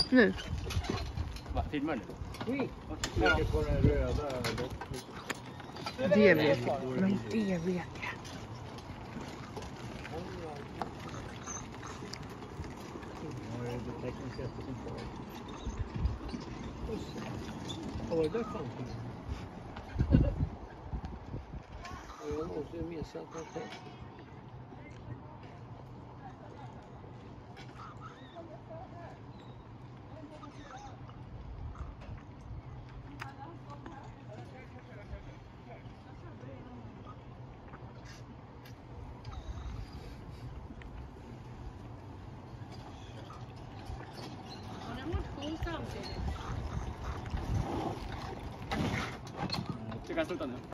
Nu. Va, filmar du? Ligger på den röda. Det vet jag. Men det vet jag. Det tekniskt sett som kvar. Vad var det där fan? Jag måste missa att man tänkte. Du kan sluta nu.